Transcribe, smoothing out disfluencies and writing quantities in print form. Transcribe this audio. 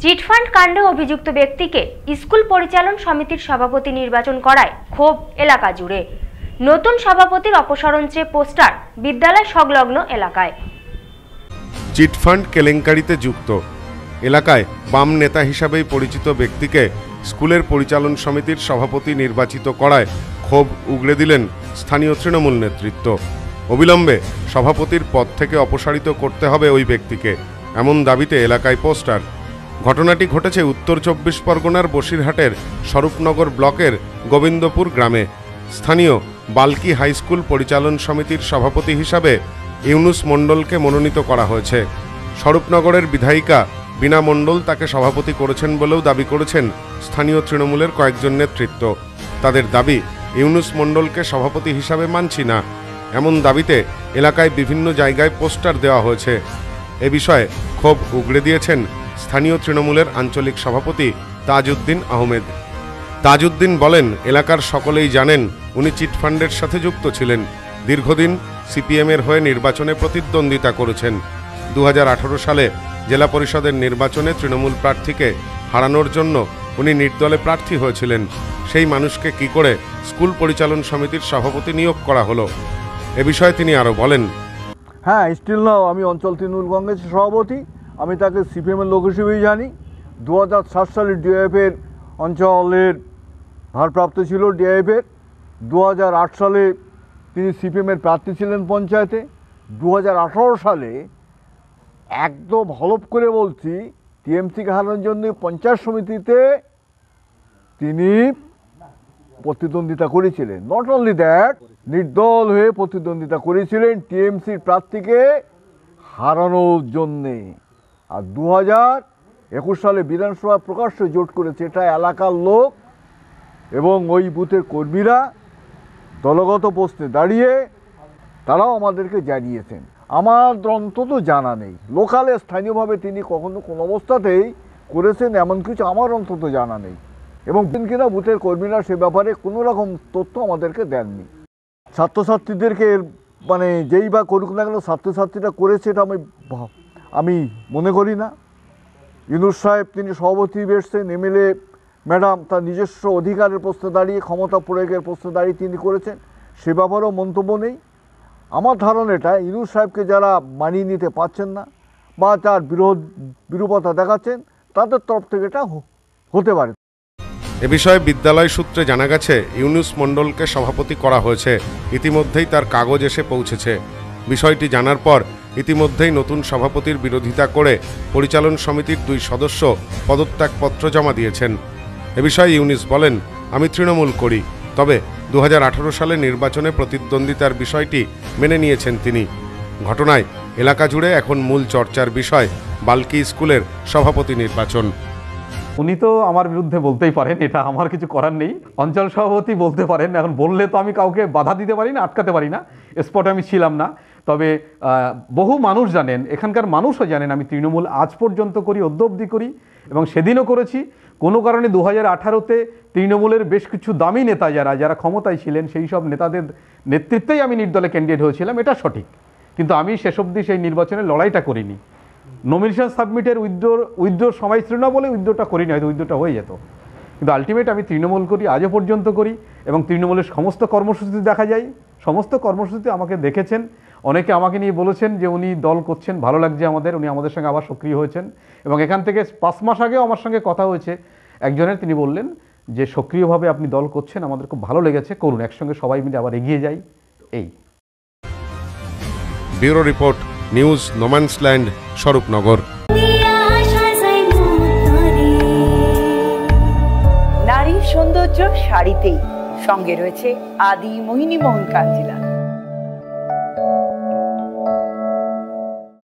Chit fund কাণ্ডে অভিযুক্ত ব্যক্তিকে স্কুল পরিচালন সমিতির সভাপতি নির্বাচন করায় ক্ষোভ এলাকা জুড়ে। নতুন সভাপতির অপসারণ চেয়ে পোস্টার বিদ্যালয় সংলগ্ন এলাকায়। চিটফান্ড কেলেঙ্কারিতে যুক্ত এলাকায় বাম নেতা হিসাবেই পরিচিত ব্যক্তিকে স্কুলের পরিচালন সমিতির সভাপতি নির্বাচিত করায় ক্ষোভ উগড়ে দিলেন স্থানীয় তৃণমূল নেতৃত্ব। অবিলম্বে সভাপতির পদ থেকে অপসারিত করতে হবে ওই ব্যক্তিকে, এমন দাবিতে এলাকায় পোস্টার। ঘটনাটি ঘটেছে উত্তর 24 পরগনার বসিরহাটের স্বরূপনগর ব্লকের গোবিন্দপুর গ্রামে। স্থানীয় বাল্কি হাই স্কুল পরিচালন সমিতির সভাপতি হিসাবে ইউনুস মণ্ডলকে মনোনীত করা হয়েছে। স্বরূপনগরের বিধায়িকা বীণা মণ্ডল তাকে সভাপতি করেছেন বলেও দাবি করেছেন স্থানীয় তৃণমূলের কয়েকজন নেতৃত্ব। তাদের দাবি, ইউনুস মণ্ডলকে সভাপতি হিসাবে মানছি না, এমন দাবিতে এলাকায় বিভিন্ন জায়গায় পোস্টার দেওয়া হয়েছে। এ বিষয়ে ক্ষোভ উগড়ে দিয়েছেন স্থানীয় তৃণমূলের আঞ্চলিক সভাপতি তাজউদ্দিন আহমেদ। তাজউদ্দিন বলেন, এলাকার সকলেই জানেন উনি চিটফান্ডের সাথে যুক্ত ছিলেন। দীর্ঘদিন সিপিএমের হয়ে নির্বাচনে প্রতিদ্বন্দ্বিতা করেছেন। 2018 সালে জেলা পরিষদের নির্বাচনে তৃণমূল প্রার্থীকে হারানোর জন্য উনি নির্দলে প্রার্থী হয়েছিলেন। সেই মানুষকে কি করে স্কুল পরিচালন সমিতির সভাপতি নিয়োগ করা হলো? এ বিষয়ে তিনি আরও বলেন, হ্যাঁ, স্টিল নাও আমি অঞ্চল তৃণমূল কংগ্রেসের সভাপতি। আমি তাকে সিপিএমের লোক হিসেবেই জানি। 2007 সালে ডিআইএফের অঞ্চলের ভারপ্রাপ্ত ছিল ডিআইএফের। 2008 সালে তিনি সিপিএমের প্রার্থী ছিলেন পঞ্চায়েতে। 2018 সালে একদম হলফ করে বলছি, টিএমসিকে হারানোর জন্য পঞ্চায়েত সমিতিতে তিনি প্রতিদ্বন্দ্বিতা করেছিলেন। নট অনলি দ্যাট, নির্দল হয়ে প্রতিদ্বন্দ্বিতা করেছিলেন টিএমসির প্রার্থীকে হারানোর জন্যে। আর 2021 সালে বিধানসভা প্রকাশ্য জোট করেছে। এটা এলাকার লোক এবং ওই বুথের কর্মীরা দলগত প্রশ্নে দাঁড়িয়ে তারাও আমাদেরকে জানিয়েছেন। আমার অন্তত জানা নেই লোকালে স্থানীয়ভাবে তিনি কখনো কোনো অবস্থাতেই করেছেন এমন কিছু আমার অন্তত জানা নেই, এবং কিনা বুথের কর্মীরা সে ব্যাপারে কোনো রকম তথ্য আমাদেরকে দেননি। ছাত্রছাত্রীদেরকে মানে যেই বা করুক না কেন, ছাত্রছাত্রীরা করেছে এটা আমি মনে করি না। ইউনুস সাহেব তিনি সভাপতি এসছেন, এমএলএ ম্যাডাম তার নিজস্ব অধিকারের প্রশ্নে দাঁড়িয়ে, ক্ষমতা প্রয়োগের প্রশ্নে দাঁড়িয়ে তিনি করেছেন, সে ব্যাপারেও মন্তব্য নেই। আমার ধারণা এটা, ইউনুস সাহেবকে যারা মানিয়ে নিতে পারছেন না বা তার বিরূপতা দেখাচ্ছেন, তাদের তরফ থেকে এটা হতে পারে। এ বিষয়ে বিদ্যালয় সূত্রে জানা গেছে, ইউনুস মণ্ডলকে সভাপতি করা হয়েছে। ইতিমধ্যেই তার কাগজ এসে পৌঁছেছে। বিষয়টি জানার পর ইতিমধ্যেই নতুন সভাপতির বিরোধিতা করে পরিচালন সমিতির 2 সদস্য পদত্যাগপত্র জমা দিয়েছেন। এ বিষয়ে ইউনুস বলেন, আমি তৃণমূল করি, তবে 2018 সালে নির্বাচনে প্রতিদ্বন্দ্বিতার বিষয়টি মেনে নিয়েছেন তিনি। ঘটনায় এলাকা জুড়ে এখন মূল চর্চার বিষয় বাল্কি স্কুলের সভাপতি নির্বাচন। উনি তো আমার বিরুদ্ধে বলতেই পারেন, এটা আমার কিছু করার নেই। অঞ্চল সভাপতি বলতে পারেন, এখন বললে তো আমি কাউকে বাধা দিতে পারি না, আটকাতে পারি না। স্পটে আমি ছিলাম না, তবে বহু মানুষ জানেন, এখানকার মানুষও জানেন আমি তৃণমূল আজ পর্যন্ত করি, অদ্যাবধি করি, এবং সেদিনও করেছি। কোনো কারণে 2018-তে তৃণমূলের বেশ কিছু দামি নেতা যারা ক্ষমতায় ছিলেন, সেই সব নেতাদের নেতৃত্বেই আমি নির্দলে ক্যান্ডিডেট হয়েছিলাম, এটা সঠিক। কিন্তু আমি শেষ অবধি সেই নির্বাচনে লড়াইটা করিনি। নমিনেশন সাবমিটের উইথড্রোর সময় ছিল না বলে উইথড্রোটা করিনি, হয়তো উইথড্রোটা হয়ে যেত। কিন্তু আলটিমেট আমি তৃণমূল করি, আজও পর্যন্ত করি, এবং তৃণমূলের সমস্ত কর্মসূচি দেখা যায়। সমস্ত কর্মসূচিতে আমাকে দেখেছেন, অনেকে আমাকে নিয়ে বলেছেন যে উনি দল করছেন, ভালো লাগছে আমাদের, উনি আমাদের সঙ্গে আবার সক্রিয় হয়েছেন। এবং এখান থেকে 5 মাস আগেও আমার সঙ্গে কথা হয়েছে একজনের, তিনি বললেন যে সক্রিয়ভাবে আপনি দল করছেন, আমাদের খুব ভালো লেগেছে, করুন, একসঙ্গে সবাই মিলে আবার এগিয়ে যাই। এই bureau report, news no man's land, Swarupnagar. নারীর সৌন্দর্য শাড়িতেই, সঙ্গে রয়েছে আদি মোহিনী মোহন কাঞ্জিলা।